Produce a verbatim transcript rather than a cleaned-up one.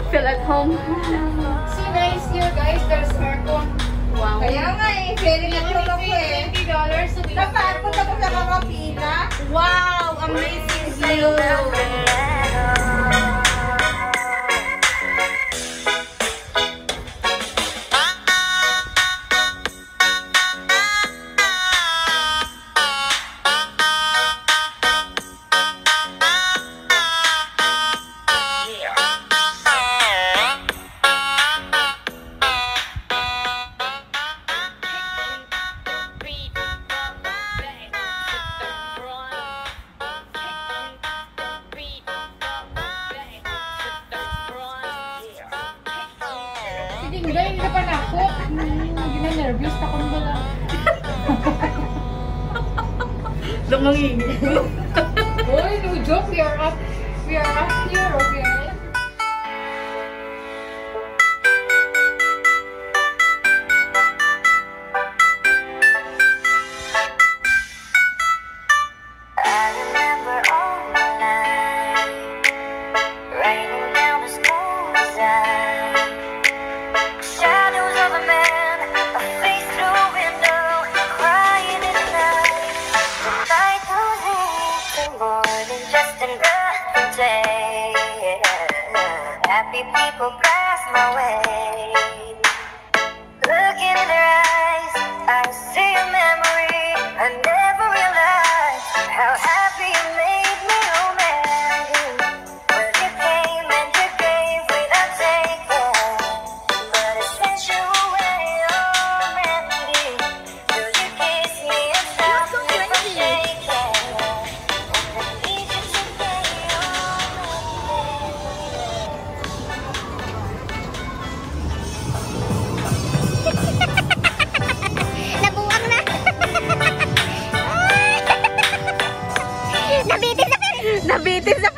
feel at home. So nice here, guys. There's aircon. Wow. Kaya nga eh, very natural ko eh. twenty dollars. So napagod ako sa mga pila. Wow! Amazing view! Hindi, hindi ka pa na ako. Hindi na nervous. Takon ba lang? Lumangin. Boy, no joke. We are up. We are up here, okay? Happy people pass my way. Looking in their eyes, I see a memory. I never realized how happy you made me, oh Mandy. Well, you came and you gave without taking, but it sent you away, oh Mandy. So you kissed me and stopped me from shaking, and I need you to stay, oh Nabuwang na. Nabitis na. Nabitis na